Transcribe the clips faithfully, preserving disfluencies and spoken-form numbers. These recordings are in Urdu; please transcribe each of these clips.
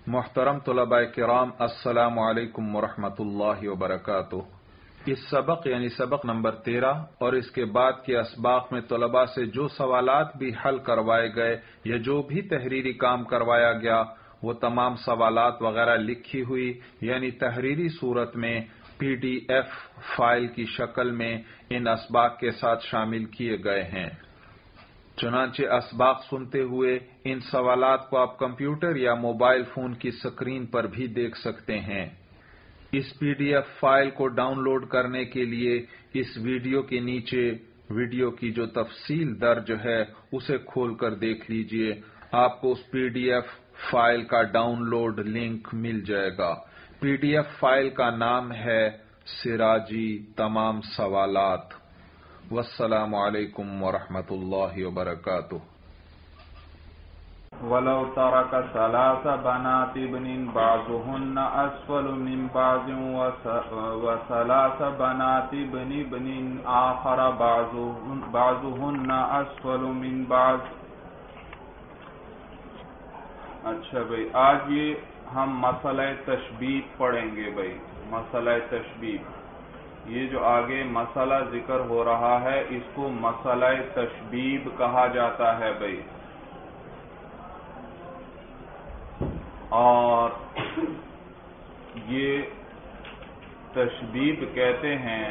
محترم طلباء کرام، السلام علیکم ورحمۃ اللہ وبرکاتہ۔ اس سبق یعنی سبق نمبر تیرہ اور اس کے بعد کے اسباق میں طلباء سے جو سوالات بھی حل کروائے گئے یا جو بھی تحریری کام کروایا گیا وہ تمام سوالات وغیرہ لکھی ہوئی یعنی تحریری صورت میں پی ڈی ایف فائل کی شکل میں ان اسباق کے ساتھ شامل کیے گئے ہیں۔ چنانچہ اسباق سنتے ہوئے ان سوالات کو آپ کمپیوٹر یا موبائل فون کی سکرین پر بھی دیکھ سکتے ہیں۔ اس پی ڈی ایف فائل کو ڈاؤن لوڈ کرنے کے لیے اس ویڈیو کے نیچے ویڈیو کی جو تفصیل درج ہے اسے کھول کر دیکھ لیجئے، آپ کو اس پی ڈی ایف فائل کا ڈاؤن لوڈ لنک مل جائے گا۔ پی ڈی ایف فائل کا نام ہے سراجی تمام سوالات۔ والسلام علیکم ورحمۃ اللہ وبرکاتہ۔ وَلَوْ تَرَكَ ثَلَاثَ بَنَاتِ ابْنٍ بَعْضُهُنَّ أَسْفَلُ مِنْ بَعْضٍ وَثَلَاثَ بَنَاتِ ابْنِ ابْنٍ آخَرَ بَعْضُهُنَّ أَسْفَلُ مِنْ بَعْضٍ۔ اچھا بھائی، آج یہ ہم مسئلہ تشبیہ پڑھیں گے بھائی، مسئلہ تشبیہ۔ یہ جو آگے مسئلہ ذکر ہو رہا ہے اس کو مسئلہ تشبیہ کہا جاتا ہے بھائی، اور یہ تشبیہ کہتے ہیں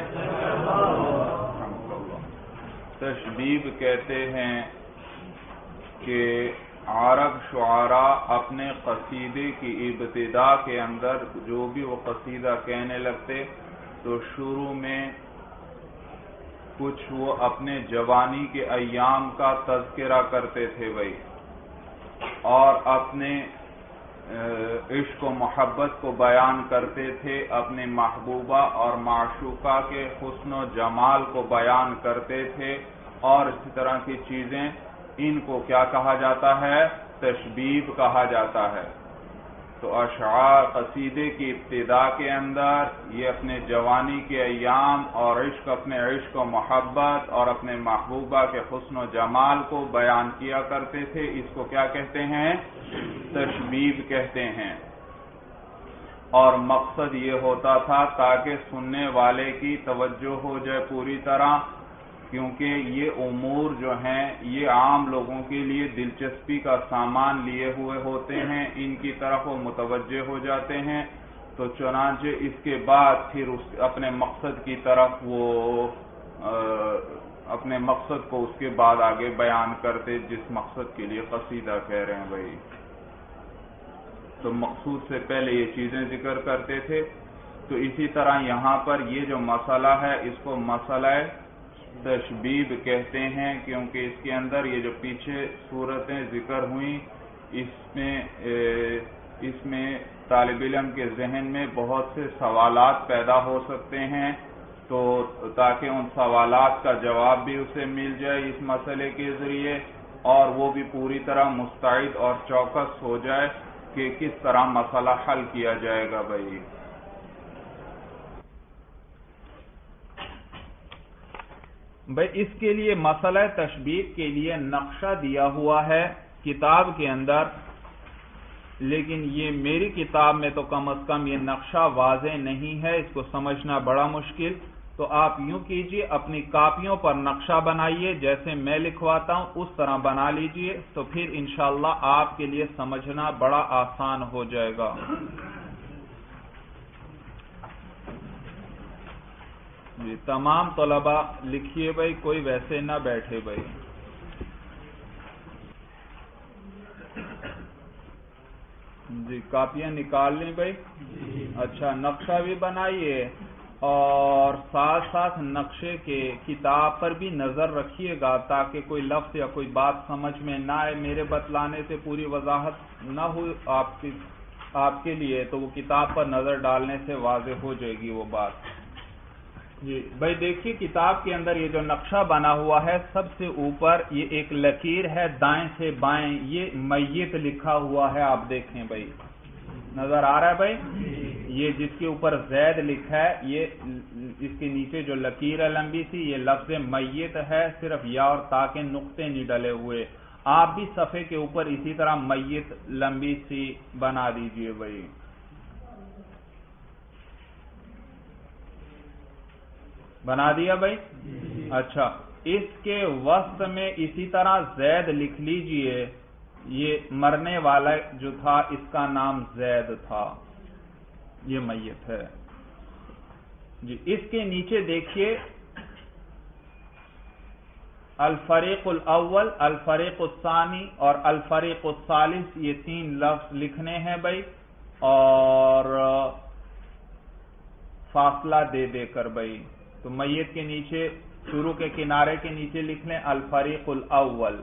تشبیہ کہتے ہیں کہ عرب شعراء اپنے قصیدے کی ابتدا کے اندر جو بھی وہ قصیدہ کہنے لگتے تو شروع میں کچھ وہ اپنے جوانی کے ایام کا تذکرہ کرتے تھے بھائی، اور اپنے عشق و محبت کو بیان کرتے تھے، اپنے محبوبہ اور معشوقہ کے حسن و جمال کو بیان کرتے تھے، اور اسی طرح کی چیزیں، ان کو کیا کہا جاتا ہے؟ تشبیہ کہا جاتا ہے۔ تو اشعار قصیدے کی ابتدا کے اندر یہ اپنے جوانی کے ایام اور عشق اپنے عشق و محبت اور اپنے محبوبہ کے حسن و جمال کو بیان کیا کرتے تھے، اس کو کیا کہتے ہیں؟ تشبیہ کہتے ہیں۔ اور مقصد یہ ہوتا تھا تاکہ سننے والے کی توجہ ہو جائے پوری طرح، کیونکہ یہ امور جو ہیں یہ عام لوگوں کے لیے دلچسپی کا سامان لیے ہوئے ہوتے ہیں، ان کی طرف وہ متوجہ ہو جاتے ہیں، تو چنانچہ اس کے بعد پھر اس اپنے مقصد کی طرف وہ اپنے مقصد کو اس کے بعد آگے بیان کرتے، جس مقصد کے لیے قصیدہ کہہ رہے ہیں بھائی، تو مقصود سے پہلے یہ چیزیں ذکر کرتے تھے۔ تو اسی طرح یہاں پر یہ جو مسئلہ ہے اس کو مسئلہ تشبیہ کہتے ہیں، کیونکہ اس کے اندر یہ جو پیچھے صورتیں ذکر ہوئیں اس میں اس میں طالب علم کے ذہن میں بہت سے سوالات پیدا ہو سکتے ہیں، تو تاکہ ان سوالات کا جواب بھی اسے مل جائے اس مسئلے کے ذریعے، اور وہ بھی پوری طرح مستعد اور چوکس ہو جائے کہ کس طرح مسئلہ حل کیا جائے گا بھائی۔ بھائی اس کے لیے مسئلہ تشبیہ کے لیے نقشہ دیا ہوا ہے کتاب کے اندر، لیکن یہ میری کتاب میں تو کم از کم یہ نقشہ واضح نہیں ہے، اس کو سمجھنا بڑا مشکل۔ تو آپ یوں کیجئے، اپنی کاپیوں پر نقشہ بنائیے، جیسے میں لکھواتا ہوں اس طرح بنا لیجئے، تو پھر انشاءاللہ آپ کے لیے سمجھنا بڑا آسان ہو جائے گا۔ جی تمام طلباء لکھیے بھائی، کوئی ویسے نہ بیٹھے بھائی۔ جی کاپیاں نکال لیں بھائی۔ اچھا نقشہ بھی بنائیے، اور ساتھ ساتھ نقشے کے کتاب پر بھی نظر رکھیے گا تاکہ کوئی لفظ یا کوئی بات سمجھ میں نہ آئے، میرے بتلانے سے پوری وضاحت نہ ہو آپ کی آپ کے لیے، تو وہ کتاب پر نظر ڈالنے سے واضح ہو جائے گی وہ بات۔ جی بھائی دیکھیے کتاب کے اندر یہ جو نقشہ بنا ہوا ہے، سب سے اوپر یہ ایک لکیر ہے دائیں سے بائیں، یہ میت لکھا ہوا ہے، آپ دیکھیں بھائی، نظر آ رہا ہے بھائی؟ یہ جس کے اوپر زید لکھا ہے، یہ اس کے نیچے جو لکیر ہے لمبی سی، یہ لفظ میت ہے، صرف یا اور تا کے نقطے نہیں ڈلے ہوئے، آپ بھی صفحے کے اوپر اسی طرح میت لمبی سی بنا دیجئے بھائی. بنا دیا بھائی؟ اچھا، اس کے وسط میں اسی طرح زید لکھ لیجئے. یہ مرنے والا جو تھا اس کا نام زید تھا، یہ میت ہے جی. اس کے نیچے دیکھیے الفریق الاول، الفریق الثانی اور الفریق الثالث، یہ تین لفظ لکھنے ہیں بھائی، اور فاصلہ دے دے کر بھائی. تو میت کے نیچے شروع کے کنارے کے نیچے لکھ لیں الفریق الاول،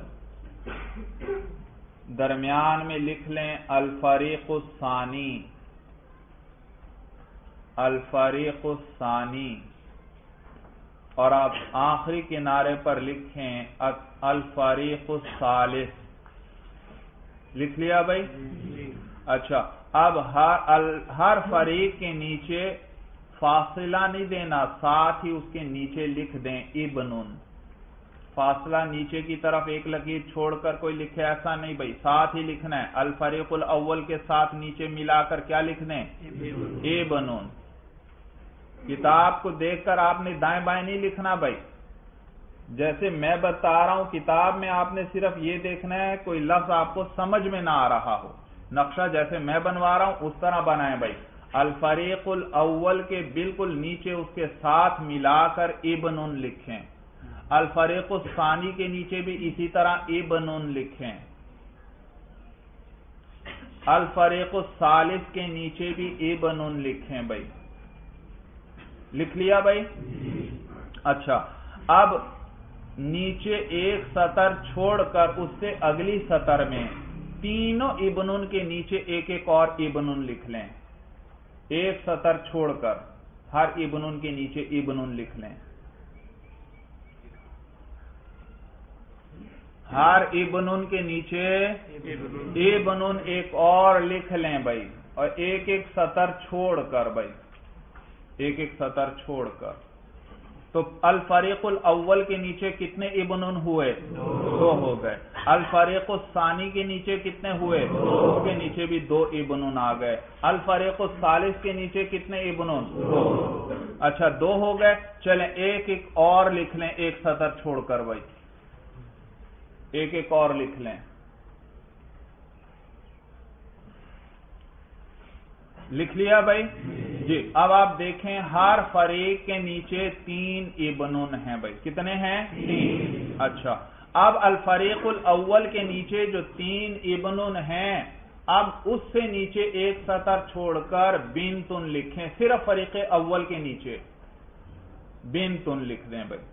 درمیان میں لکھ لیں الفریق الثانی، الفریق الثانی، اور آپ آخری کنارے پر لکھیں الفریق الثالث. لکھ لیا بھائی؟ اچھا، اب ہر ہر فریق کے نیچے فاصلہ نہیں دینا، ساتھ ہی اس کے نیچے لکھ دیں ابن. فاصلہ نیچے کی طرف ایک لکیر چھوڑ کر کوئی لکھے ایسا نہیں بھائی، ساتھ ہی لکھنا ہے. الفریق الاول کے ساتھ نیچے ملا کر کیا لکھ دیں؟ ابن. کتاب کو دیکھ کر آپ نے دائیں بائیں نہیں لکھنا بھائی. جیسے میں بتا رہا ہوں کتاب میں آپ نے صرف یہ دیکھنا ہے کوئی لفظ آپ کو سمجھ میں نہ آ رہا ہو. نقشہ جیسے میں بنوا رہا ہوں اس طرح بنائیں بھائی. الفریق الاول کے بالکل نیچے اس کے ساتھ ملا کر ابن لکھیں. الفریق الثانی کے نیچے بھی اسی طرح ابن لکھیں. الفریق الثالث کے نیچے بھی ابن لکھیں بھائی. لکھ لیا بھائی؟ اچھا، اب نیچے ایک سطر چھوڑ کر اس سے اگلی سطر میں تینوں ابن کے نیچے ایک ایک اور ابن لکھ لیں. ایک سطر چھوڑ کر ہر ابن کے نیچے ابن لکھ لیں. ہر ابن کے نیچے ابن ایک اور لکھ لیں بھائی، اور ایک ایک سطر چھوڑ کر بھائی، ایک ایک سطر چھوڑ کر. تو الفریق الاول کے نیچے کتنے ابن ہوئے؟ دو ہو گئے. الفریق الثانی کے نیچے کتنے ہوئے؟ اس کے نیچے بھی دو ابن آ گئے. الفریق الثالث کے نیچے کتنے ابن؟ دو. اچھا، دو ہو گئے. چلیں ایک ایک اور لکھ لیں ایک سطر چھوڑ کر بھائی، ایک ایک اور لکھ لیں. لکھ لیا بھائی؟ جی. اب آپ دیکھیں ہر فریق کے نیچے تین ابن ہیں بھائی. کتنے ہیں؟ تین. اچھا، اب الفریق الاول کے نیچے جو تین ابن ہیں، اب اس سے نیچے ایک سطر چھوڑ کر بنت لکھیں. صرف فریق اول کے نیچے بنت لکھ دیں بھائی.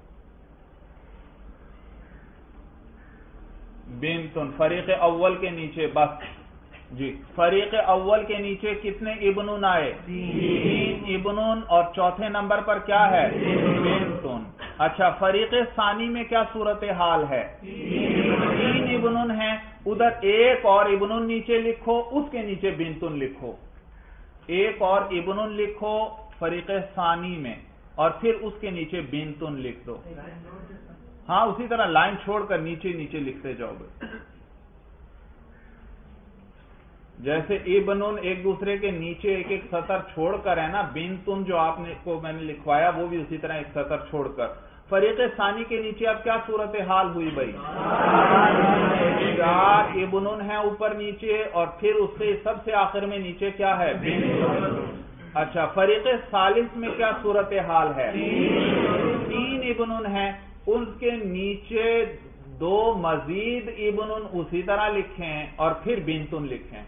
بنت فریق اول کے نیچے بس. جی، فریق اول کے نیچے کتنے ابن آئے؟ تین ابن، اور چوتھے نمبر پر کیا ہے؟ بنت. اچھا، فریق ثانی میں کیا صورتحال ہے؟ تین ابن ہیں، ادھر ایک اور ابن نیچے لکھو، اس کے نیچے بنت لکھو. ایک اور ابن لکھو فریق ثانی میں، اور پھر اس کے نیچے بنت لکھ دو. ہاں، اسی طرح لائن چھوڑ کر نیچے نیچے لکھتے جاؤ گے. جیسے ابن ایک دوسرے کے نیچے ایک ایک سطر چھوڑ کر ہے نا، بنتن جو آپ نے کو میں نے لکھوایا وہ بھی اسی طرح ایک سطر چھوڑ کر. فریق ثانی کے نیچے اب کیا صورتحال ہوئی بھائی؟ چار ابن ہیں اوپر نیچے، اور پھر اس سے سب سے آخر میں نیچے کیا ہے؟ بنت. اچھا، فریق ثالث میں کیا صورتحال ہے؟ تین ابن ہیں، ان کے نیچے دو مزید ابن اسی طرح لکھیں اور پھر بنتن لکھیں.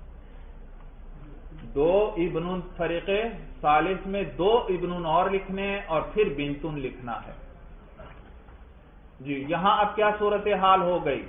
دو ابن فریق ثالث میں دو ابن اور لکھنے اور پھر بنتن لکھنا ہے. جی، یہاں اب کیا صورتحال ہو گئی؟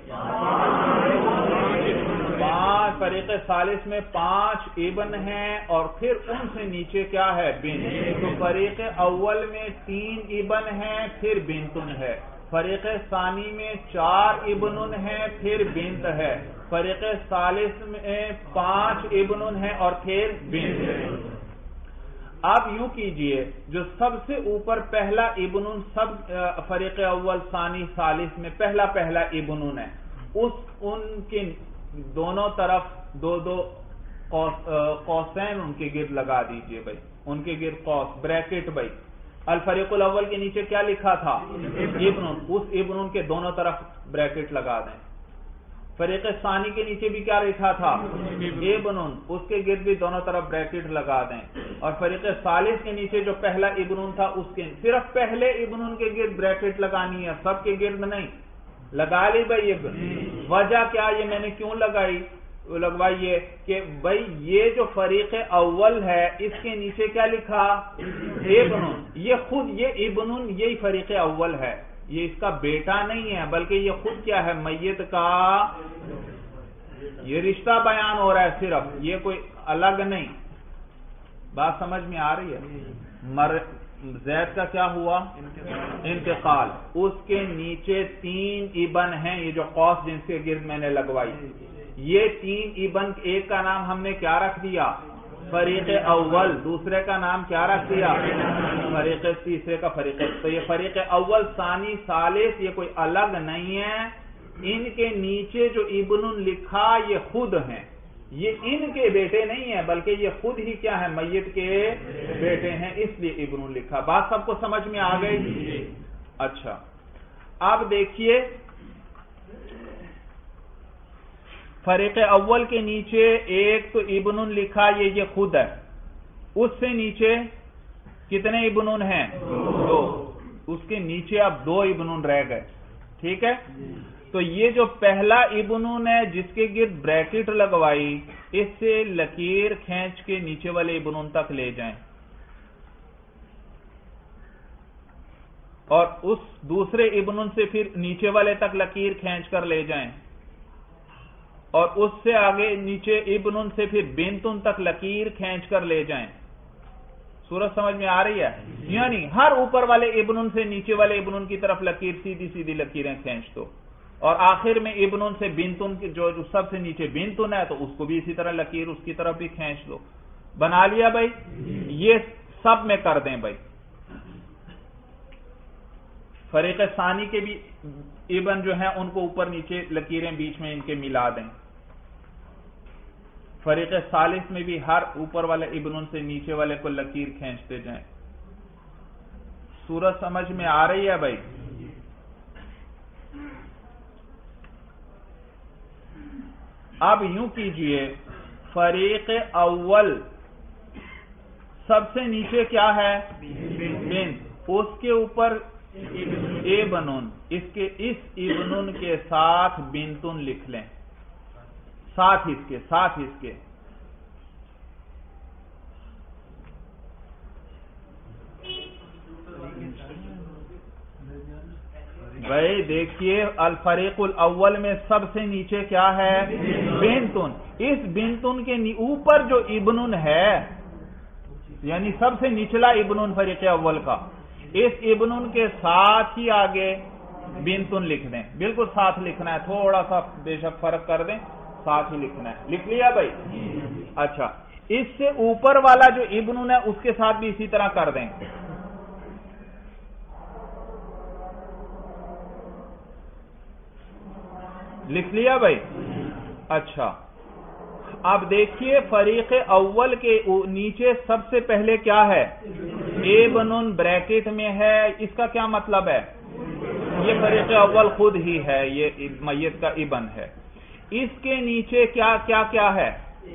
پانچ فریق ثالث میں پانچ ابن ہیں اور پھر ان سے نیچے کیا ہے؟ بنت. تو فریق اول میں تین ابن ہیں پھر بنتن ہے. فریق ثانی میں چار ابن ہیں پھر بنت ہے. فریق ثالث میں پانچ ابن ہیں اور پھر بنت. آپ یوں کیجئے، جو سب سے اوپر پہلا ابن سب فریق اول ثانی ثالث میں پہلا پہلا ابن ہے، اس ان کے دونوں طرف دو دو قوسین ان کے گرد لگا دیجئے بھائی، ان کے گرد قوس بریکٹ بھائی. الفریق الاول کے نیچے کیا لکھا تھا؟ ابن، اس ابن کے دونوں طرف بریکٹ لگا دیں. فریق ثانی کے نیچے بھی کیا لکھا تھا؟ ابن، اس کے گرد بھی دونوں طرف بریکٹ لگا دیں. اور فریق ثالث کے نیچے جو پہلا ابن تھا اس کے صرف پہلے ابن کے گرد بریکٹ لگانی ہے، سب کے گرد نہیں. لگا لی بھائی ابن. وجہ کیا یہ میں نے کیوں لگائی لگوائیے کہ بھائی یہ جو فریق اول ہے اس کے نیچے کیا لکھا؟ ابن. یہ خود یہ ابن یہی فریق اول ہے، یہ اس کا بیٹا نہیں ہے بلکہ یہ خود کیا ہے؟ میت کا یہ رشتہ بیان ہو رہا ہے صرف، یہ کوئی الگ نہیں. بات سمجھ میں آ رہی ہے؟ مر زید کا کیا ہوا؟ انتقال. اس کے نیچے تین ابن ہیں، یہ جو قوس جن کے گرد میں نے لگوائی، یہ تین ابن، ایک کا نام ہم نے کیا رکھ دیا؟ فریق اول. دوسرے کا نام کیا رکھ دیا؟ فریق. تیسرے کا فریق. تو یہ فریق اول ثانی ثالث یہ کوئی الگ نہیں ہے. ان کے نیچے جو ابن لکھا یہ خود ہیں، یہ ان کے بیٹے نہیں ہیں بلکہ یہ خود ہی کیا ہے؟ میت کے بیٹے ہیں، اس لیے ابن لکھا. بات سب کو سمجھ میں آ گئی؟ اچھا اب دیکھیے فریق اول کے نیچے ایک تو ابن لکھا، یہ یہ خود ہے. اس سے نیچے کتنے ابن ہیں؟ دو. اس کے نیچے اب دو ابن رہ گئے. ٹھیک ہے، تو یہ جو پہلا ابن ہے جس کے گرد بریکٹ لگوائی، اس سے لکیر کھینچ کے نیچے والے ابن تک لے جائیں، اور اس دوسرے ابن سے پھر نیچے والے تک لکیر کھینچ کر لے جائیں، اور اس سے آگے نیچے ابن سے پھر بنتن تک لکیر کھینچ کر لے جائیں. صورت سمجھ میں آ رہی ہے؟ یعنی ہر اوپر والے ابن سے نیچے والے ابن کی طرف لکیر سیدھی سیدھی لکیریں کھینچ دو، اور آخر میں ابن سے بنتن جو سب سے نیچے بنتن ہے تو اس کو بھی اسی طرح لکیر اس کی طرف بھی کھینچ دو. بنا لیا بھائی؟ یہ سب میں کر دیں بھائی. فریق ثانی کے بھی ابن جو ہیں ان کو اوپر نیچے لکیریں بیچ میں ان کے ملا دیں. فریق ثالث میں بھی ہر اوپر والے ابن سے نیچے والے کو لکیر کھینچتے جائیں. صورت سمجھ میں آ رہی ہے بھائی؟ اب یوں کیجئے، فریق اول سب سے نیچے کیا ہے؟ بنت. اس کے اوپر ابن، اس کے اس ابن کے ساتھ بنتن لکھ لیں، ساتھ اس کے ساتھ اس کے بھائی دیکھیے الفریق الاول میں سب سے نیچے کیا ہے؟ بنتن. اس بنتن کے اوپر جو ابن ہے یعنی سب سے نچلا ابن فریق اول کا، اس ابن کے ساتھ ہی آگے بنتن لکھ دیں. بالکل ساتھ لکھنا ہے، تھوڑا سا بے شک فرق کر دیں، ساتھ ہی لکھنا ہے. لکھ لیا بھائی؟ اچھا اس سے اوپر والا جو ابن ہے اس کے ساتھ بھی اسی طرح کر دیں. لکھ لیا بھائی؟ اچھا اب دیکھیے فریق اول کے نیچے سب سے پہلے کیا ہے؟ ابن بریکٹ میں ہے. اس کا کیا مطلب ہے؟ یہ فریق اول خود ہی ہے، یہ میت کا ابن ہے. اس کے نیچے کیا کیا کیا ہے؟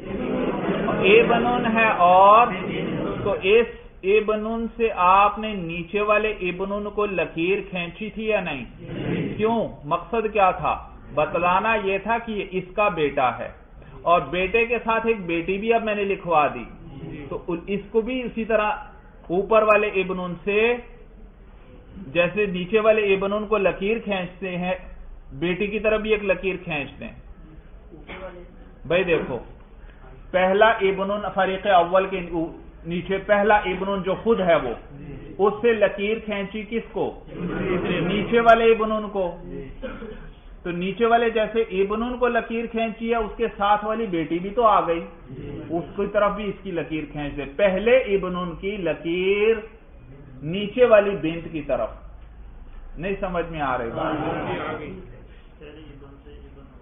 ابن ہے. اور تو اس ابن سے آپ نے نیچے والے ابن کو لکیر کھینچی تھی یا نہیں؟ کیوں؟ مقصد کیا تھا؟ بتلانا یہ تھا کہ یہ اس کا بیٹا ہے، اور بیٹے کے ساتھ ایک بیٹی بھی اب میں نے لکھوا دی، تو اس کو بھی اسی طرح اوپر والے ابن سے جیسے نیچے والے ابن کو لکیر کھینچتے ہیں، بیٹی کی طرف بھی ایک لکیر کھینچتے ہیں. بھائی دیکھو پہلا ابن فریق اول کے نیچے پہلا ابن جو خود ہے وہ، اس سے لکیر کھینچی کس کو؟ نیچے والے ابن کو. تو نیچے والے جیسے ابن کو لکیر کھینچی ہے، اس کے ساتھ والی بیٹی بھی تو آ گئی، اس کی طرف بھی اس کی لکیر کھینچ دے. پہلے ابن کی لکیر نیچے والی بنت کی طرف. نہیں سمجھ میں آ رہی بات؟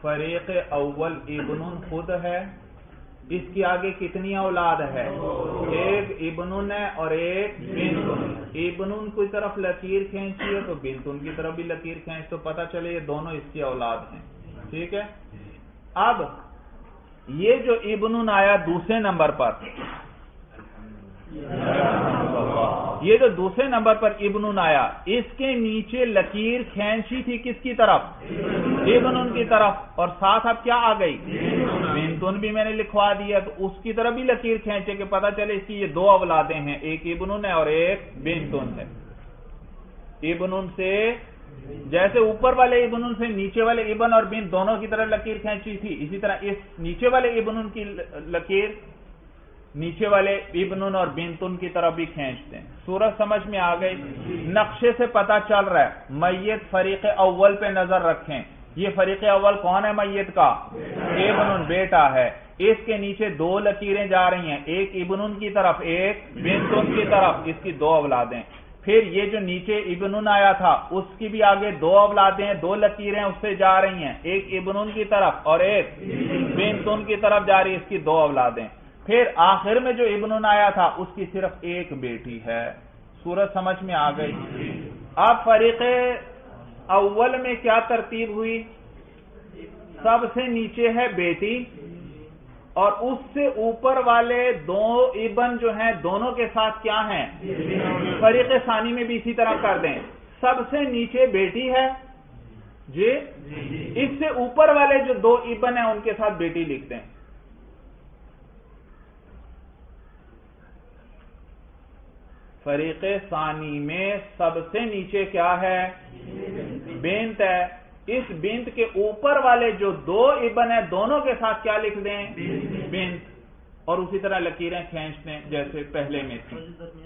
فریق اول ابن خود ہے، اس کی آگے کتنی اولاد ہے؟ ایک ابن ہے اور ایک بنت۔ ابن کی طرف لکیر کھینچی ہے تو بنت کی طرف بھی لکیر کھینچ تو پتہ چلے یہ دونوں اس کی اولاد ہیں، ٹھیک ہے۔ اب یہ جو ابن آیا دوسرے نمبر پر، یہ جو دوسرے نمبر پر ابن آیا، اس کے نیچے لکیر کھینچی تھی کس کی طرف؟ ابن کی طرف، اور ساتھ اب کیا آ گئی؟ بنتن بھی میں نے لکھوا دیا، تو اس کی طرف بھی لکیر کھینچے کہ پتہ چلے اس کی یہ دو اولادیں ہیں، ایک ابن ہے اور ایک بنتن ہے۔ ابن سے جیسے اوپر والے ابن سے نیچے والے ابن اور بنت دونوں کی طرف لکیر کھینچی تھی، اسی طرح اس نیچے والے ابن کی لکیر نیچے والے ابن اور بنتن کی طرف بھی کھینچتے ہیں۔ سورج سمجھ میں آ گئی؟ نقشے سے پتہ چل رہا ہے میت فریق اول پہ نظر رکھیں، یہ فریق اول کون ہے میت کا؟ ابن بیٹا ہے، اس کے نیچے دو لکیریں جا رہی ہیں، ایک ابن کی طرف ایک بنتن کی طرف، اس کی دو اولادیں۔ پھر یہ جو نیچے ابن آیا تھا اس کی بھی آگے دو اولادیں ہیں، دو لکیریں اس سے جا رہی ہیں، ایک ابن کی طرف اور ایک بنتن کی طرف جا رہی ہے، اس کی دو اولادیں۔ پھر آخر میں جو ابن آیا تھا اس کی صرف ایک بیٹی ہے۔ سورج سمجھ میں آ گئی؟ اب فریق اول میں کیا ترتیب ہوئی؟ سب سے نیچے ہے بیٹی، اور اس سے اوپر والے دو ابن جو ہیں دونوں کے ساتھ کیا ہیں؟ فریق ثانی میں بھی اسی طرح کر دیں، سب سے نیچے بیٹی ہے جی، اس سے اوپر والے جو دو ابن ہیں ان کے ساتھ بیٹی لکھ دیں۔ فریق ثانی میں سب سے نیچے کیا ہے؟ بنت ہے، اس بنت کے اوپر والے جو دو ابن ہیں دونوں کے ساتھ کیا لکھ دیں؟ بنت، اور اسی طرح لکیریں کھینچ دیں جیسے پہلے میں تھی۔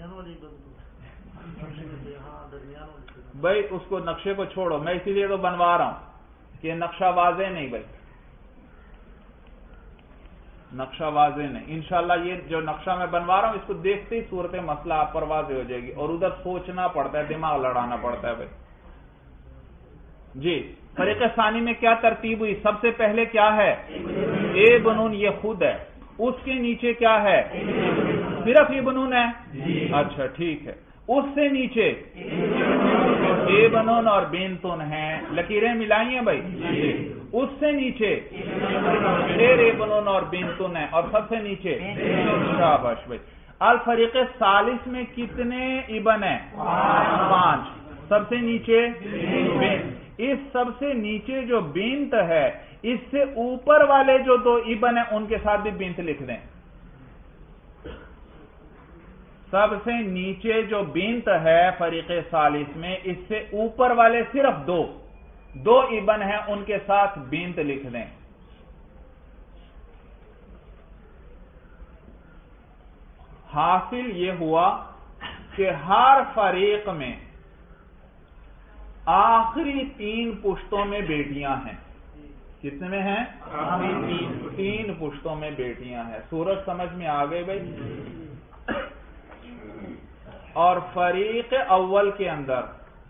بھائی اس کو نقشے کو چھوڑو، میں اسی لیے تو بنوا رہا ہوں کہ نقشہ واضح نہیں، بھائی نقشہ واضح نہیں۔ انشاءاللہ یہ جو نقشہ میں بنوا رہا ہوں اس کو دیکھتے ہی صورت مسئلہ آپ پر واضح ہو جائے گی، اور ادھر سوچنا پڑتا ہے، دماغ لڑانا پڑتا ہے۔ بھائی جی، فریق ثانی میں کیا ترتیب ہوئی؟ سب سے پہلے کیا ہے؟ اے بنون، یہ خود ہے، اس کے نیچے کیا ہے؟ صرف اے بنون ہے، اچھا ٹھیک ہے، اس سے نیچے اے بنون اور بنتن ہیں، لکیریں ملائی ہیں بھائی، اس سے نیچے پھر اے بنون اور بنتن ہیں، اور سب سے نیچے شاباش بھائی۔ الفریق ثالث میں کتنے ابن ہیں؟ پانچ، سب سے نیچے بنت، اس سب سے نیچے جو بنت ہے اس سے اوپر والے جو دو ابن ہیں ان کے ساتھ بھی بنت لکھ دیں۔ سب سے نیچے جو بنت ہے فریق ثالث میں، اس سے اوپر والے صرف دو دو ابن ہیں ان کے ساتھ بنت لکھ دیں۔ حاصل یہ ہوا کہ ہر فریق میں آخری تین پشتوں میں بیٹیاں ہیں۔ کتنے میں ہیں؟ تین پشتوں میں بیٹیاں ہیں۔ سورج سمجھ میں آ گئی بھائی؟ اور فریق اول کے اندر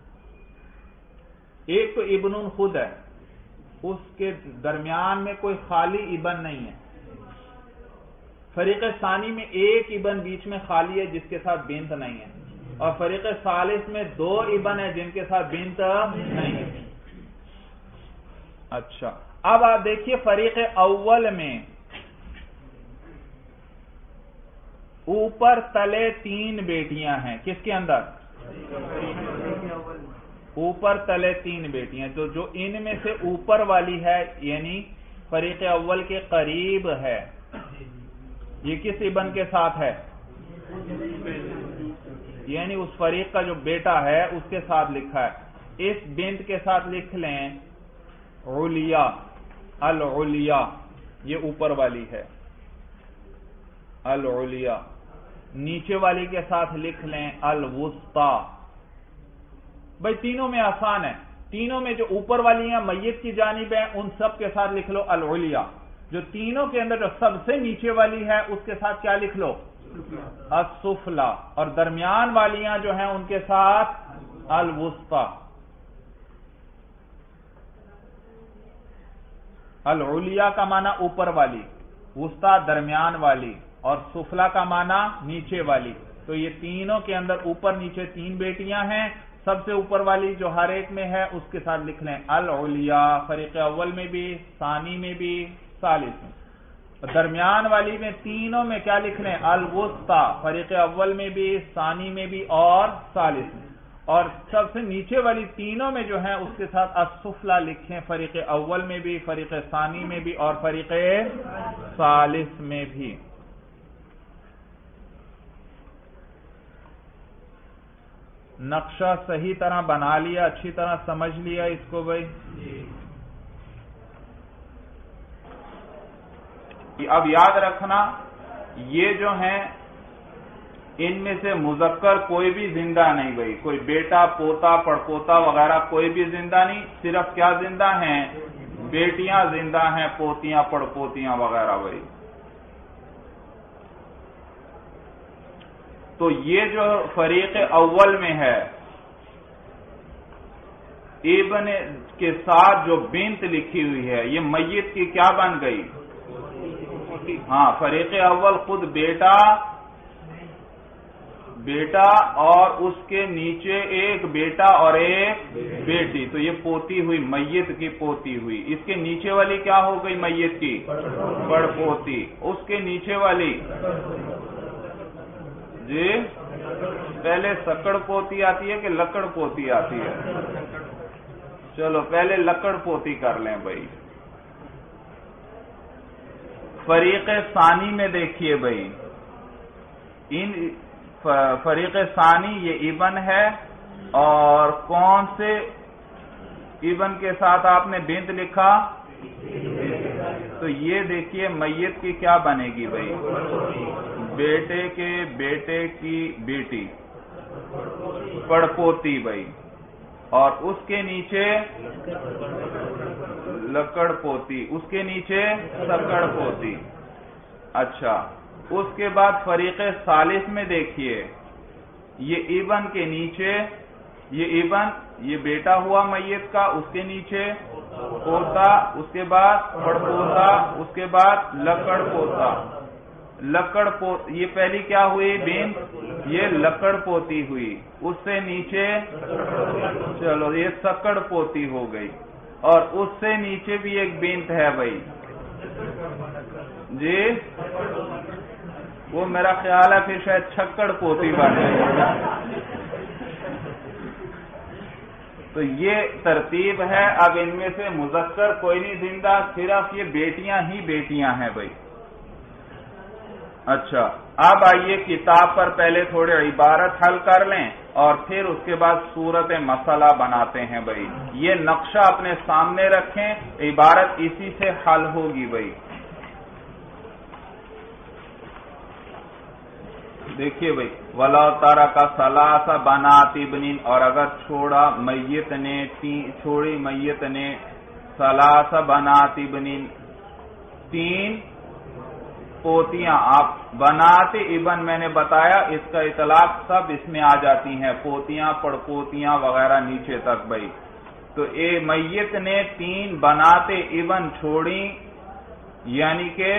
ایک تو ابن خود ہے، اس کے درمیان میں کوئی خالی ابن نہیں ہے۔ فریق ثانی میں ایک ابن بیچ میں خالی ہے جس کے ساتھ بنت نہیں ہے، اور فریق ثالث میں دو ابن ہیں جن کے ساتھ بنت نہیں ہے۔ اچھا، اب آپ دیکھیے فریق اول میں اوپر تلے تین بیٹیاں ہیں۔ کس کے اندر؟ اوپر تلے تین بیٹیاں، تو جو ان میں سے اوپر والی ہے یعنی فریق اول کے قریب ہے، یہ کس ابن کے ساتھ ہے؟ یعنی اس فریق کا جو بیٹا ہے اس کے ساتھ لکھا ہے۔ اس بنت کے ساتھ لکھ لیں علیا، العلیا، یہ اوپر والی ہے العلیا۔ نیچے والی کے ساتھ لکھ لیں الوسطی۔ بھائی تینوں میں آسان ہے، تینوں میں جو اوپر والی ہیں میت کی جانب ہیں ان سب کے ساتھ لکھ لو العلیا، جو تینوں کے اندر جو سب سے نیچے والی ہے اس کے ساتھ کیا لکھ لو؟ السفلی، اور درمیان والیاں جو ہیں ان کے ساتھ الوسطی۔ العلیا کا معنی اوپر والی، وسطی درمیان والی، اور سفلا کا معنی نیچے والی. تو یہ تینوں کے اندر اوپر نیچے تین بیٹیاں ہیں. سب سے اوپر والی جو ہر ایک میں ہے اس کے ساتھ لکھ لیں العلیا، فریق اول میں بھی، ثانی میں بھی، ثالث میں. درمیان والی میں تینوں میں کیا لکھ لیں الوسطی، فریق اول میں بھی، ثانی میں بھی اور ثالث میں. اور سب سے نیچے والی تینوں میں جو ہیں اس کے ساتھ السفلا لکھیں، فریق اول میں بھی، فریق ثانی میں بھی اور فریق ثالث میں بھی. نقشہ صحیح طرح بنا لیا، اچھی طرح سمجھ لیا اس کو بھائی. اب یاد رکھنا یہ جو ہیں ان میں سے مذکر کوئی بھی زندہ نہیں بھائی، کوئی بیٹا، پوتا، پڑپوتا وغیرہ کوئی بھی زندہ نہیں. صرف کیا زندہ ہیں؟ بیٹیاں زندہ ہیں، پوتیاں، پڑپوتیاں وغیرہ بھائی. تو یہ جو فریق اول میں ہے ابن کے ساتھ جو بنت لکھی ہوئی ہے یہ میت کی کیا بن گئی؟ ہاں، فریق اول خود بیٹا بیٹا اور اس کے نیچے ایک بیٹا اور ایک بیٹی، تو یہ پوتی ہوئی، میت کی پوتی ہوئی. اس کے نیچے والی کیا ہو گئی میت کی؟ بڑ پوتی. اس کے نیچے والی جی پہلے سکڑ پوتی آتی ہے کہ لکڑ پوتی آتی ہے؟ چلو پہلے لکڑ پوتی کر لیں بھائی. فریق ثانی میں دیکھیے بھائی، ان فریق ثانی یہ ابن ہے، اور کون سے ابن کے ساتھ آپ نے بنت لکھا؟ تو یہ دیکھیے میت کی کیا بنے گی بھائی؟ بیٹے کے بیٹے کی بیٹی، پڑپوتی بھائی. اور اس کے نیچے لکڑ پوتی، اس کے نیچے سکڑ پوتی. اچھا، اس کے بعد فریق ثالث میں دیکھیے، یہ ابن کے نیچے یہ ابن یہ بیٹا ہوا میت کا، اس کے نیچے پوتا، اس کے بعد پڑپوتا، اس کے بعد لکڑ پوتا. لکڑ پوت یہ پہلی کیا ہوئی؟ بنت. یہ لکڑ پوتی ہوئی. اس سے نیچے چلو یہ سکڑ پوتی ہو گئی. اور اس سے نیچے بھی ایک بنت ہے بھائی جی، وہ میرا خیال ہے پھر شاید چھکڑ پوتی بن گئی. تو یہ ترتیب ہے. اب ان میں سے مذکر کوئی نہیں زندہ، صرف یہ بیٹیاں ہی بیٹیاں ہیں بھائی. اچھا، اب آئیے کتاب پر پہلے تھوڑے عبارت حل کر لیں اور پھر اس کے بعد صورت مسئلہ بناتے ہیں بھائی. یہ نقشہ اپنے سامنے رکھیں، عبارت اسی سے حل ہوگی بھائی. دیکھیے بھائی، وَلَوْ تَرَكَ ثَلَاثَ بَنَاتِ ابْنٍ، اور اگر چھوڑا میت نے چھوڑی میت نے ثَلَاثَ بَنَاتِ ابْنٍ تین پوتیاں. آپ بنات ابن میں نے بتایا اس کا اطلاق سب اس میں آ جاتی ہیں، پوتیاں، پڑپوتیاں وغیرہ نیچے تک بھائی. تو اے میت نے تین بنات ابن چھوڑی، یعنی کہ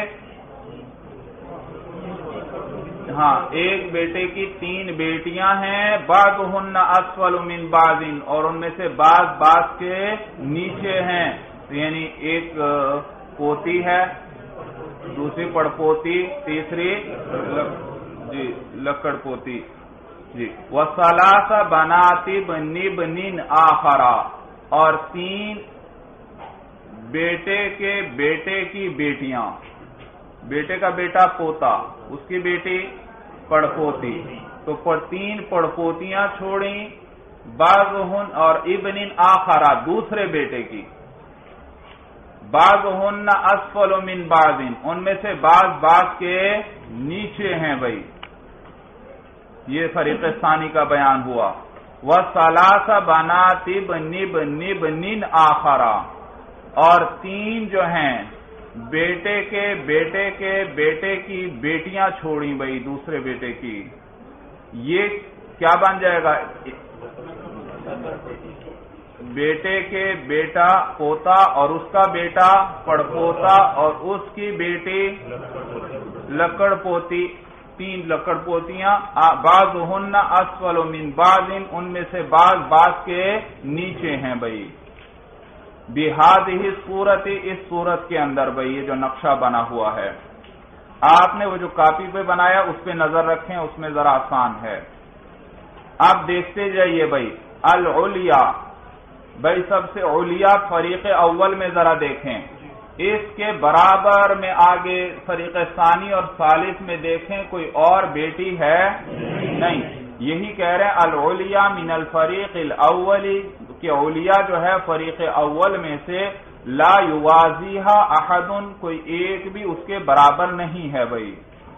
ہاں ایک بیٹے کی تین بیٹیاں ہیں. بعضہن اسفل من بعض، اور ان میں سے بعض بعض کے نیچے ہیں. یعنی ایک پوتی ہے، دوسری پڑپوتی، تیسری جی لکڑ پوتی جی. وَثَلَاثَ بَنَاتِ ابْنِ ابْنٍ آخَرَ، اور تین بیٹے کے بیٹے کی بیٹیاں. بیٹے کا بیٹا پوتا، اس کی بیٹی پڑپوتی. تو تین پڑپوتیاں چھوڑیں. بعضہن اور ابن آخر دوسرے بیٹے کی. بعضہن اسفل من بعض، ان میں سے بعض بعض کے نیچے ہیں بھائی. یہ فریق ثانی کا بیان ہوا. وَثَلَاثَ بَنَاتِ ابْنِ ابْنِ ابْنٍ آخَرَ، اور تین جو ہیں بیٹے کے بیٹے کے بیٹے کی بیٹیاں چھوڑیں بھائی دوسرے بیٹے کی. یہ کیا بن جائے گا؟ بیٹے کے بیٹا پوتا اور اس کا بیٹا پڑپوتا اور اس کی بیٹی لکڑ پوتی، تین لکڑ پوتیاں، بعضہن اسفل من بعض، ان میں سے بعض بعض کے نیچے ہیں بھائی، بہذہ صورت، اس صورت کے اندر بھائی یہ جو نقشہ بنا ہوا ہے، آپ نے وہ جو کاپی پہ بنایا اس پہ نظر رکھیں، اس میں ذرا آسان ہے، آپ دیکھتے جائیے بھائی العلیا، بھائی سب سے علیا فریق اول میں ذرا دیکھیں، اس کے برابر میں آگے فریق ثانی اور ثالث میں دیکھیں کوئی اور بیٹی ہے نہیں، یہی کہہ رہے ہیں العلیا من الفریق الاولی کہ علیا جو ہے فریق اول میں سے لا یوازیہا احد، کوئی ایک بھی اس کے برابر نہیں ہے بھائی،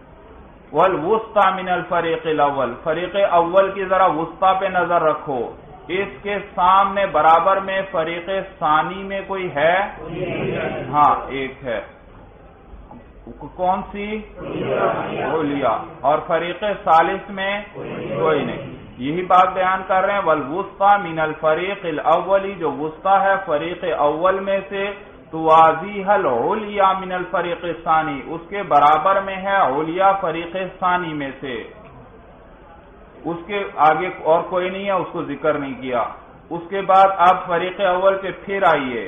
والوسطی من الفریق الاول، فریق اول کی ذرا وسطی پہ نظر رکھو، اس کے سامنے برابر میں فریق ثانی میں کوئی ہے؟ ہاں ایک ہے، کون سی؟ علیا، اور فریق ثالث میں کوئی نہیں، یہی بات بیان کر رہے ہیں والوسطی من الفریق الاولی، جو وسطی ہے فریق اول میں سے، توازیہ العلیا من الفریق الثانی، اس کے برابر میں ہے علیا فریق ثانی میں سے، اس کے آگے اور کوئی نہیں ہے، اس کو ذکر نہیں کیا۔ اس کے بعد اب فریق اول پہ پھر آئیے،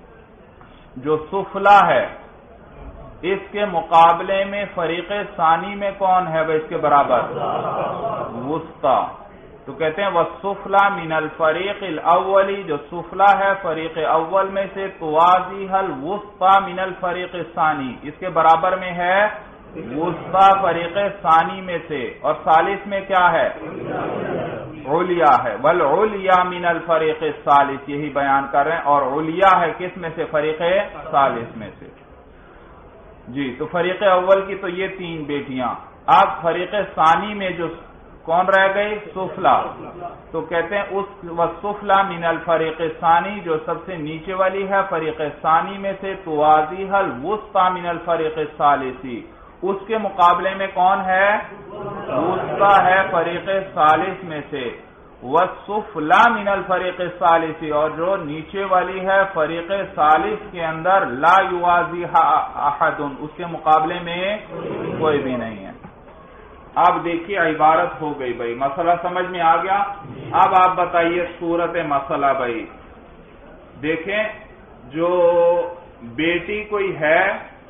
جو سفلا ہے اس کے مقابلے میں فریق ثانی میں کون ہے بھائی اس کے برابر؟ وسطی، تو کہتے ہیں والسفلا من الفریق الاولی، جو سفلا ہے فریق اول میں سے، توازیہ الوسطی من الفریق الثانی، اس کے برابر میں ہے وسطی فریق ثانی میں سے، اور ثالث میں کیا ہے؟ علیا ہے، والعلیا من الفریق الثالث، یہی بیان کر رہے ہیں، اور علیا ہے کس میں سے؟ فریق ثالث میں سے۔ جی تو فریق اول کی تو یہ تین بیٹیاں، اب فریق ثانی میں جو کون رہ گئی؟ سفلا، تو کہتے ہیں اس والسفلا من الفریق الثانی، جو سب سے نیچے والی ہے فریق ثانی میں سے، توازیہ الوسطی من الفریق الثالث، اس کے مقابلے میں کون ہے؟ وسطی ہے فریق ثالث میں سے، والسفلا من الفریق الثالث، اور جو نیچے والی ہے فریق ثالث کے اندر، لا یوازیہا احد، اس کے مقابلے میں کوئی بھی نہیں ہے۔ اب دیکھیے عبارت ہو گئی بھائی، مسئلہ سمجھ میں آ گیا؟ اب آپ بتائیے صورت مسئلہ بھائی، دیکھیں جو بیٹی کوئی ہے،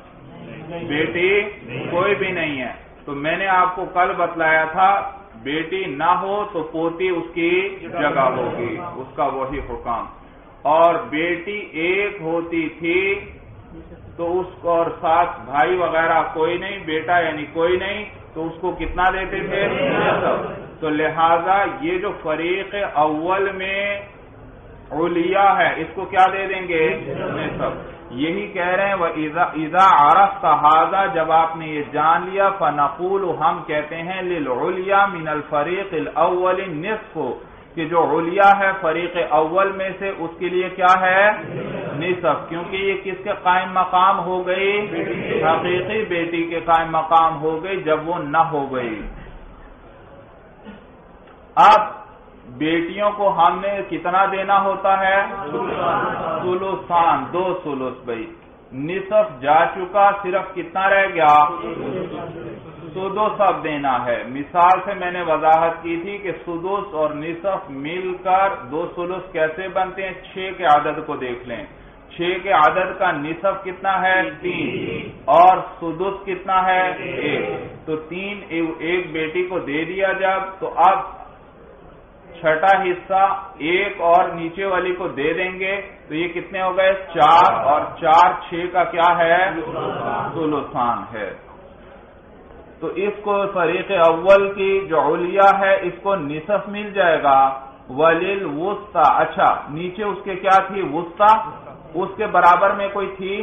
بیٹی کوئی بھی نہیں ہے، تو میں نے آپ کو کل بتلایا تھا بیٹی نہ ہو تو پوتی اس کی جگہ ہوگی، اس کا وہی حکم، اور بیٹی ایک ہوتی تھی تو اس کو اور ساتھ بھائی وغیرہ کوئی نہیں، بیٹا یعنی کوئی نہیں، تو اس کو کتنا دیتے تھے؟ تو لہذا یہ جو فریق اول میں علیا ہے اس کو کیا دے دیں گے؟ نصف۔ یہی کہہ رہے ہیں وَإِذَا عَرَفْتَ هَذَا، جب آپ نے یہ جان لیا، فَنَقُولُ، ہم کہتے ہیں لِلْعُلْيَا مِنَ الْفَرِيقِ الْأَوَّلِ نِصْفُ، کہ جو علیا ہے فریق اول میں سے اس کے لیے کیا ہے؟ نصف، کیونکہ یہ کس کے قائم مقام ہو گئی؟ حقیقی بیٹی کے قائم مقام ہو گئی جب وہ نہ ہو گئی۔ اب بیٹیوں کو ہم نے کتنا دینا ہوتا ہے؟ ثلثان، دو ثلث بھائی، نصف جا چکا، صرف کتنا رہ گیا؟ سدس اب دینا ہے۔ مثال سے میں نے وضاحت کی تھی کہ سدس اور نصف مل کر دو ثلث کیسے بنتے ہیں، چھ کے عدد کو دیکھ لیں، چھ کے عدد کا نصف کتنا ہے؟ تین، اور سدس کتنا ہے؟ ایک، تو تین ایک بیٹی کو دے دیا جب، تو اب چھٹا حصہ ایک اور نیچے والی کو دے دیں گے، تو یہ کتنے ہو گئے؟ چار، اور چار چھ کا کیا ہے؟ ثلثان ہے۔ تو اس کو فریق اول کی جو علیا ہے اس کو نصف مل جائے گا، وَلِلْوُسْطَى، اچھا نیچے اس کے کیا تھی؟ وسطی، اس کے برابر میں کوئی تھی؟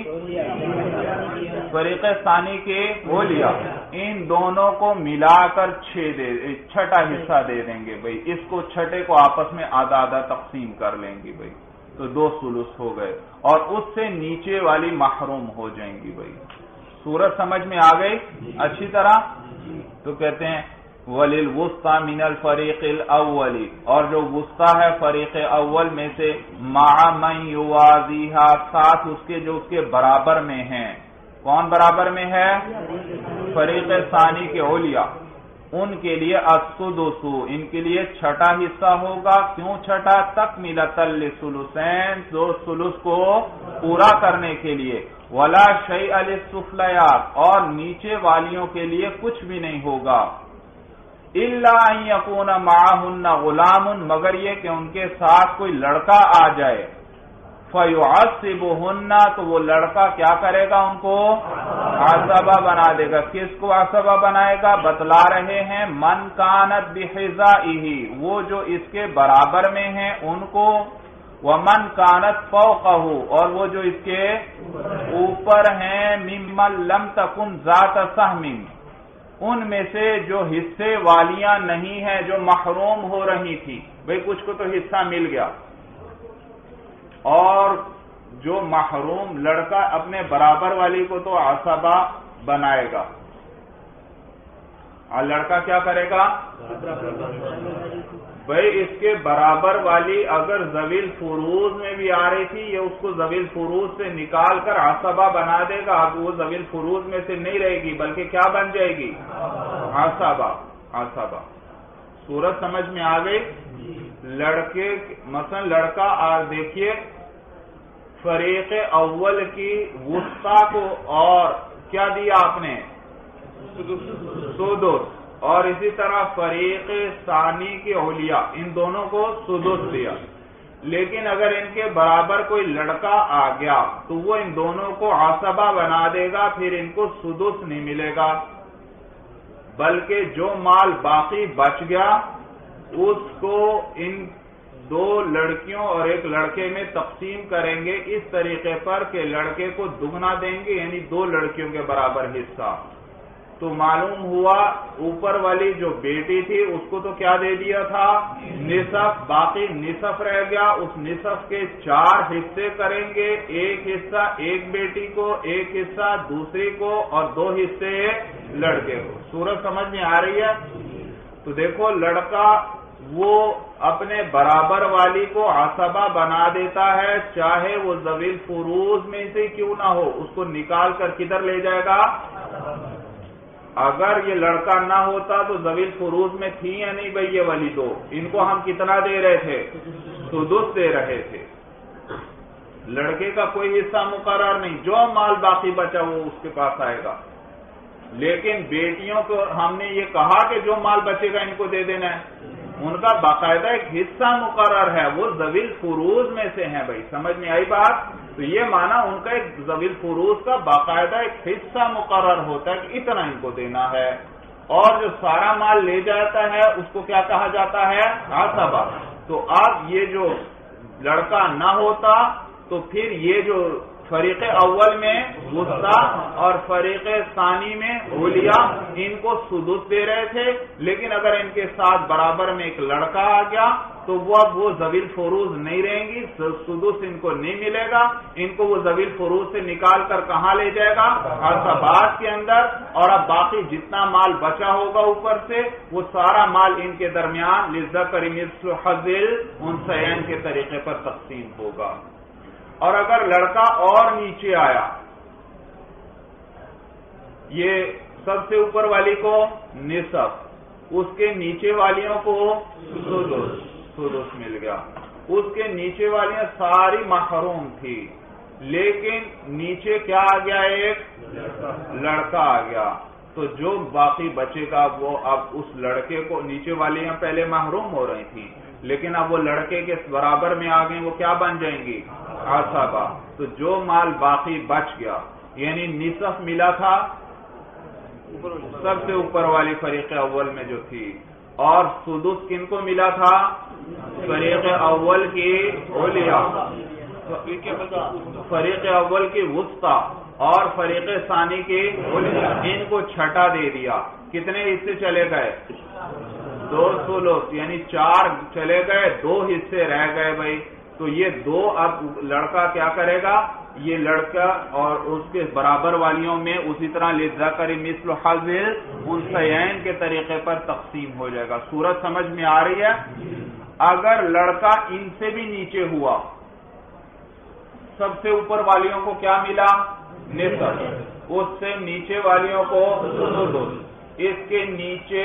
فریق ثانی کے علیا، ان دونوں کو ملا کر چھ دے چھٹا حصہ دے دیں گے بھائی، اس کو چھٹے کو آپس میں آدھا آدھا تقسیم کر لیں گے بھائی، تو دو ثلث ہو گئے، اور اس سے نیچے والی محروم ہو جائیں گی بھائی۔ صورت سمجھ میں آ گئی اچھی طرح؟ تو کہتے ہیں وَلِلْوُسْطَى مِنَ الْفَرِيقِ الْأَوَّلِ، اور جو وسطی ہے فریق اول میں سے، مَعَ مَنْ يُوَازِيهَا، ساتھ اس کے جو اس کے برابر میں ہیں۔ کون برابر میں ہے؟ فریق ثانی کے اولیاء، ان کے لیے السدس، ان کے لیے چھٹا حصہ ہوگا۔ کیوں چھٹا؟ تکملۃ للثلثین، دو ثلث کو پورا کرنے کے لیے۔ ولا شیء للسفلیات، اور نیچے والیوں کے لیے کچھ بھی نہیں ہوگا۔ الا ان یکون معہن غلام، مگر یہ کہ ان کے ساتھ کوئی لڑکا آ جائے۔ فَيُعَصِّبُهُنَّ، تو وہ لڑکا کیا کرے گا؟ ان کو عصبہ بنا دے گا۔ کس کو عصبہ بنائے گا؟ بتلا رہے ہیں من کانت بِحِذَائِهِ، وہ جو اس کے برابر میں ہیں ان کو، وَمَنْ كَانَتْ فَوْقَهُ، اور وہ جو اس کے اوپر ہیں، مِمَّنْ لَمْ تَكُنْ ذَاتَ سَہْمٍ، ان میں سے جو حصے والیاں نہیں ہیں، جو محروم ہو رہی تھی۔ بھئی کچھ کو تو حصہ مل گیا، اور جو محروم لڑکا اپنے برابر والی کو تو عصبہ بنائے گا۔ اور لڑکا کیا کرے گا؟ بھئی اس کے برابر والی اگر ذوی الفروض میں بھی آ رہی تھی، یہ اس کو ذوی الفروض سے نکال کر عصبہ بنا دے گا۔ اب وہ ذوی الفروض میں سے نہیں رہے گی، بلکہ کیا بن جائے گی؟ عصبہ۔ عصبہ صورت سمجھ میں آ گئی؟ لڑکے مثلا لڑکا آج دیکھیے فریق اول کی وسطی کو اور کیا دیا آپ نے؟ سدس، اور اسی طرح فریق ثانی کے اولیاء، ان دونوں کو سدس دیا۔ لیکن اگر ان کے برابر کوئی لڑکا آ گیا تو وہ ان دونوں کو عصبہ بنا دے گا، پھر ان کو سدس نہیں ملے گا، بلکہ جو مال باقی بچ گیا اس کو ان دو لڑکیوں اور ایک لڑکے میں تقسیم کریں گے، اس طریقے پر کہ لڑکے کو دگنا دیں گے، یعنی دو لڑکیوں کے برابر حصہ۔ تو معلوم ہوا اوپر والی جو بیٹی تھی اس کو تو کیا دے دیا تھا؟ نصف، باقی نصف رہ گیا، اس نصف کے چار حصے کریں گے، ایک حصہ ایک بیٹی کو، ایک حصہ دوسری کو، اور دو حصے لڑکے کو۔ صورت سمجھ میں آ رہی ہے؟ تو دیکھو لڑکا وہ اپنے برابر والی کو عصبہ بنا دیتا ہے، چاہے وہ ذوی الفروض میں سے کیوں نہ ہو، اس کو نکال کر کدھر لے جائے گا؟ اگر یہ لڑکا نہ ہوتا تو ذوی الفروض میں تھی یا نہیں بھئی یہ والی دو، ان کو ہم کتنا دے رہے تھے؟ سدس دے رہے تھے۔ لڑکے کا کوئی حصہ مقرر نہیں، جو مال باقی بچا وہ اس کے پاس آئے گا۔ لیکن بیٹیوں کو ہم نے یہ کہا کہ جو مال بچے گا ان کو دے دینا ہے، ان کا باقاعدہ ایک حصہ مقرر ہے، وہ ذوی الفروض میں سے ہیں۔ بھائی سمجھ میں آئی بات؟ تو یہ مانا ان کا ایک ذوی الفروض کا باقاعدہ ایک حصہ مقرر ہوتا ہے کہ اتنا ان کو دینا ہے، اور جو سارا مال لے جاتا ہے اس کو کیا کہا جاتا ہے؟ عصبہ۔ تو اب یہ جو لڑکا نہ ہوتا تو پھر یہ جو فریق اول میں وسطی اور فریق ثانی میں اولیاء ان کو سدس دے رہے تھے، لیکن اگر ان کے ساتھ برابر میں ایک لڑکا آ گیا تو وہ اب وہ ذوی الفروض نہیں رہیں گی، سدس ان کو نہیں ملے گا، ان کو وہ ذوی الفروض سے نکال کر کہاں لے جائے گا؟ عصبات کے اندر، اور اب باقی جتنا مال بچا ہوگا اوپر سے وہ سارا مال ان کے درمیان للذکر مثل حظ الانثیین کے طریقے پر تقسیم ہوگا۔ اور اگر لڑکا اور نیچے آیا، یہ سب سے اوپر والی کو نصف، اس کے نیچے والیوں کو سدس، سدس مل گیا، اس کے نیچے والیاں ساری محروم تھی، لیکن نیچے کیا آ گیا؟ ایک لڑکا آ گیا، تو جو باقی بچے گا وہ اب اس لڑکے کو، نیچے والیاں پہلے محروم ہو رہی تھیں لیکن اب وہ لڑکے کے برابر میں آ گئے، وہ کیا بن جائیں گی؟ عصبہ۔ تو جو مال باقی بچ گیا، یعنی نصف ملا تھا سب سے اوپر والی فریق اول میں جو تھی، اور سدس کن کو ملا تھا؟ فریق اول کی اولیاء، فریق اول کی وسطی اور فریق ثانی کی اولیاء، ان کو چھٹا دے دیا۔ کتنے حصے چلے گئے؟ دو ثلث، یعنی چار چلے گئے، دو حصے رہ گئے۔ بھائی تو یہ دو اب لڑکا کیا کرے گا، یہ لڑکا اور اس کے برابر والیوں میں اسی طرح للذکر مثل حظ الانثیین کے طریقے پر تقسیم ہو جائے گا۔ صورت سمجھ میں آ رہی ہے؟ اگر لڑکا ان سے بھی نیچے ہوا، سب سے اوپر والیوں کو کیا ملا؟ نصف، اس سے نیچے والیوں کو سدس، اس کے نیچے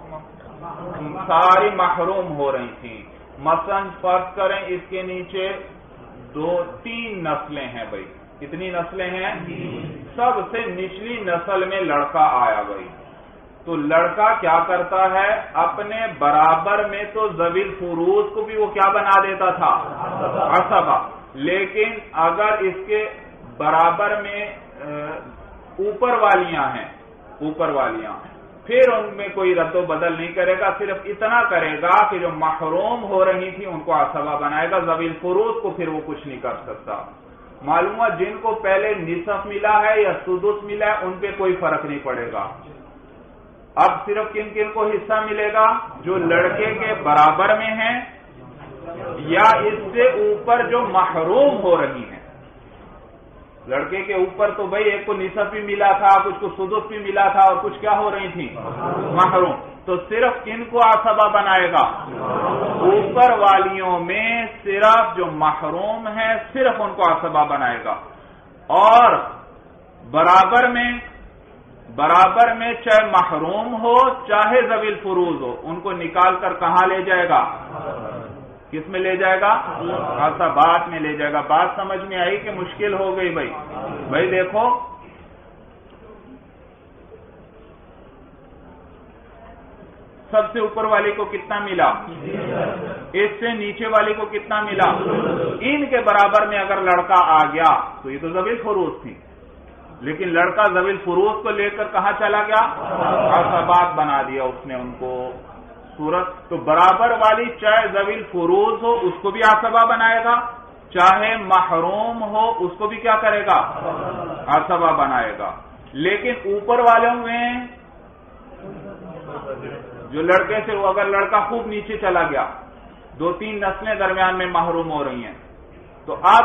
ساری محروم ہو رہی تھیں، مثلا فرض کریں اس کے نیچے دو تین نسلیں ہیں بھائی، کتنی نسلیں ہیں؟ سب سے نچلی نسل میں لڑکا آیا بھائی، تو لڑکا کیا کرتا ہے، اپنے برابر میں تو ذوی الفروض کو بھی وہ کیا بنا دیتا تھا؟ عصبہ، لیکن اگر اس کے برابر میں اوپر والیاں ہیں، اوپر والیاں پھر ان میں کوئی رد و بدل نہیں کرے گا، صرف اتنا کرے گا کہ جو محروم ہو رہی تھی ان کو عصبہ بنائے گا، ذوی الفروض کو پھر وہ کچھ نہیں کر سکتا۔ معلوم ہے جن کو پہلے نصف ملا ہے یا سدس ملا ہے ان پہ کوئی فرق نہیں پڑے گا، اب صرف کن کن کو حصہ ملے گا؟ جو لڑکے کے برابر میں ہیں یا اس سے اوپر جو محروم ہو رہی ہیں۔ لڑکے کے اوپر تو بھائی ایک کو نصف بھی ملا تھا، کچھ کو سدس بھی ملا تھا، اور کچھ کیا ہو رہی تھی؟ محروم۔ تو صرف کن کو عصبہ بنائے گا؟ اوپر والیوں میں صرف جو محروم ہیں صرف ان کو عصبہ بنائے گا، اور برابر میں برابر میں چاہے محروم ہو چاہے ذوی الفروض ہو ان کو نکال کر کہاں لے جائے گا؟ کس میں لے جائے گا؟ عصبات میں لے جائے گا۔ بات سمجھ میں آئی کہ مشکل ہو گئی بھائی؟ بھائی دیکھو سب سے اوپر والی کو کتنا ملا، اس سے نیچے والی کو کتنا ملا، ان کے برابر میں اگر لڑکا آ گیا تو یہ تو ذوی الفروض تھی، لیکن لڑکا ذوی الفروض کو لے کر کہاں چلا گیا؟ عصبات بنا دیا اس نے ان کو۔ صورت تو برابر والی چاہے ذوی الفروض ہو اس کو بھی عصبہ بنائے گا، چاہے محروم ہو اس کو بھی کیا کرے گا؟ عصبہ بنائے گا۔ لیکن اوپر والوں میں جو لڑکے سے اگر لڑکا خوب نیچے چلا گیا، دو تین نسلیں درمیان میں محروم ہو رہی ہیں، تو اب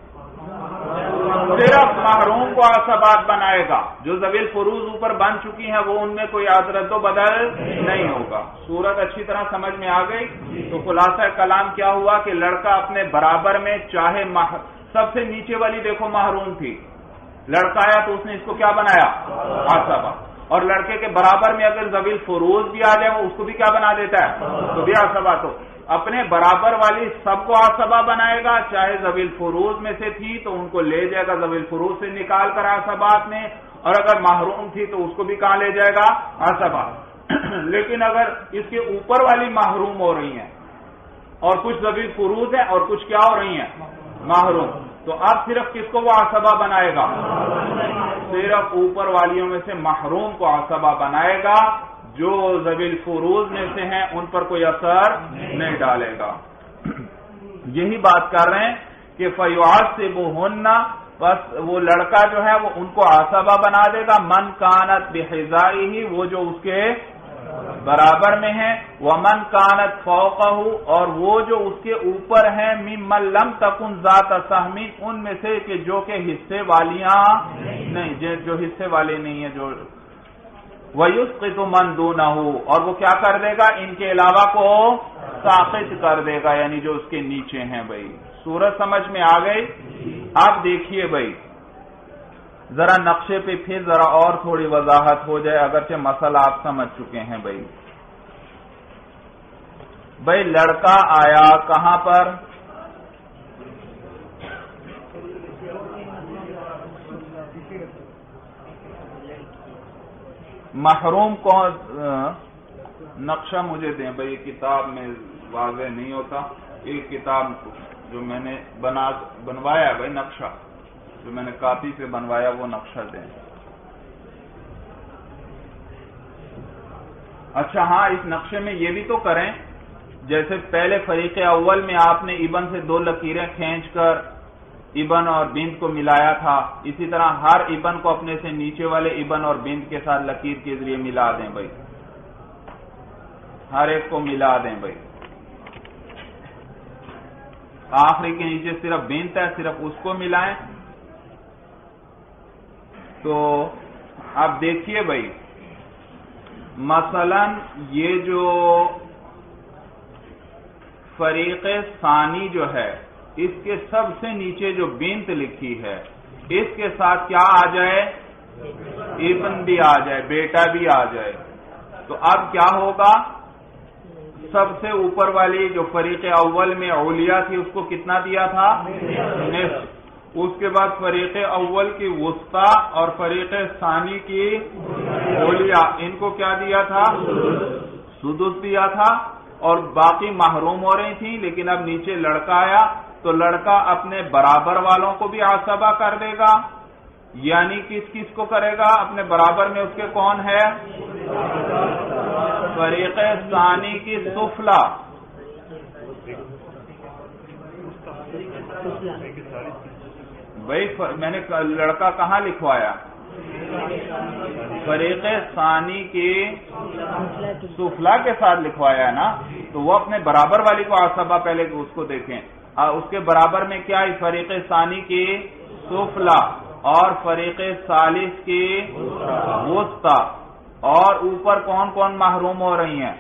صرف محروم کو عصبات بنائے گا، جو ذوی الفروض اوپر بن چکی ہیں وہ ان میں کوئی رد و بدل نہیں ہوگا۔ صورت اچھی طرح سمجھ میں آ گئی؟ تو خلاصہ کلام کیا ہوا کہ لڑکا اپنے برابر میں چاہے مح... سب سے نیچے والی دیکھو محروم تھی، لڑکا آیا تو اس نے اس کو کیا بنایا؟ عصبہ، اور لڑکے کے برابر میں اگر ذوی الفروض بھی آ جائے وہ اس کو بھی کیا بنا دیتا ہے؟ تو بھی عصبہ۔ تو اپنے برابر والی سب کو عصبہ بنائے گا، چاہے ذوی الفروض میں سے تھی تو ان کو لے جائے گا ذوی الفروض سے نکال کر عصبات میں، اور اگر محروم تھی تو اس کو بھی کہاں لے جائے گا؟ عصبہ۔ لیکن اگر اس کے اوپر والی محروم ہو رہی ہیں اور کچھ ذوی الفروض ہیں اور کچھ کیا ہو رہی ہیں؟ محروم، تو اب صرف کس کو وہ عصبہ بنائے گا؟ صرف اوپر والیوں میں سے محروم کو عصبہ بنائے گا، جو ذوی الفروض میں سے ہیں ان پر کوئی اثر نہیں ڈالے گا۔ یہی بات کر رہے ہیں کہ فَيُعَصِّبُهُنَّ، بس وہ لڑکا جو ہے وہ ان کو عصبہ بنا دے گا، من کانت بِحِذَائِهِ، وہ جو اس کے برابر میں ہیں، وَمَن کانت فَوْقَهُ، اور وہ جو اس کے اوپر ہیں، مِمَّن لَمْ تَكُنْ ذَاتَ سَهْمٍ، ان میں سے کہ جو کہ حصے والیاں نہیں، جو حصے والے نہیں ہیں، جو وَيُسْقِطُ مَن دُونَهُ، اور وہ کیا کر دے گا؟ ان کے علاوہ کو ساقط کر دے گا، یعنی جو اس کے نیچے ہیں۔ بھائی صورت سمجھ میں آ گئی؟ اب دیکھیے بھائی ذرا نقشے پہ پھر ذرا اور تھوڑی وضاحت ہو جائے، اگرچہ مسئلہ آپ سمجھ چکے ہیں۔ بھائی بھائی لڑکا آیا کہاں پر؟ محروم کون؟ نقشہ مجھے دیں بھائی، کتاب میں واضح نہیں ہوتا، ایک کتاب جو میں نے بنا بنوایا بھائی نقشہ، جو میں نے کاپی سے بنوایا وہ نقشہ دیں۔ اچھا ہاں، اس نقشے میں یہ بھی تو کریں، جیسے پہلے فریق اول میں آپ نے ابن سے دو لکیریں کھینچ کر ابن اور بنت کو ملایا تھا، اسی طرح ہر ابن کو اپنے سے نیچے والے ابن اور بنت کے ساتھ لکیر کے ذریعے ملا دیں بھائی، ہر ایک کو ملا دیں بھائی۔ آخری کے نیچے صرف بنت ہے، صرف اس کو ملائیں. تو اب دیکھیے بھائی، مثلا یہ جو فریق ثانی جو ہے اس کے سب سے نیچے جو بنت لکھی ہے اس کے ساتھ کیا آ جائے؟ ابن بھی آ جائے، بیٹا بھی آ جائے. تو اب کیا ہوگا؟ سب سے اوپر والی جو فریق اول میں اولیاء تھی اس کو کتنا دیا تھا؟ نصف. اس کے بعد فریق اول کی وسطی اور فریق ثانی کی اولیاء، ان کو کیا دیا تھا؟ سدس دیا تھا. اور باقی محروم ہو رہی تھی، لیکن اب نیچے لڑکا آیا تو لڑکا اپنے برابر والوں کو بھی عصبہ کر دے گا. یعنی کس کس کو کرے گا؟ اپنے برابر میں اس کے کون ہے؟ فریق ثانی کی سفلا. بھائی میں نے لڑکا کہاں لکھوایا؟ فریق ثانی کی سفلا کے ساتھ لکھوایا ہے نا. تو وہ اپنے برابر والی کو عصبہ پہلے اس کو دیکھیں. اس کے برابر میں کیا ہے؟ فریق ثانی کی سفلا اور فریق ثالث کی وسطی. اور اوپر کون کون محروم ہو رہی ہیں؟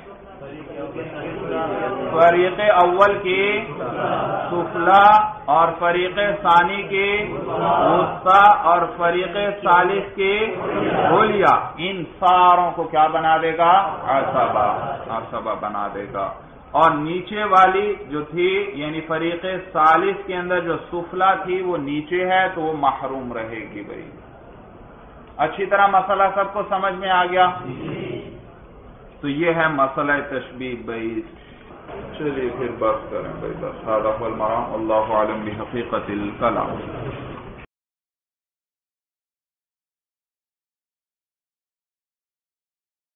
فریق اول کی سفلا اور فریق ثانی کی وسطی اور فریق ثالث کی اولیاء. ان ساروں کو کیا بنا دے گا؟ عصبہ عصبہ بنا دے گا. اور نیچے والی جو تھی یعنی فریق ثالث کے اندر جو سفلا تھی وہ نیچے ہے تو وہ محروم رہے گی. بھائی اچھی طرح مسئلہ سب کو سمجھ میں آ گیا؟ تو یہ ہے مسئلہ تشبیہ. بھائی چلیے پھر بات کریں. بھائی بس هذا هو المرام. اللہ عالم بحقیقت الکلام.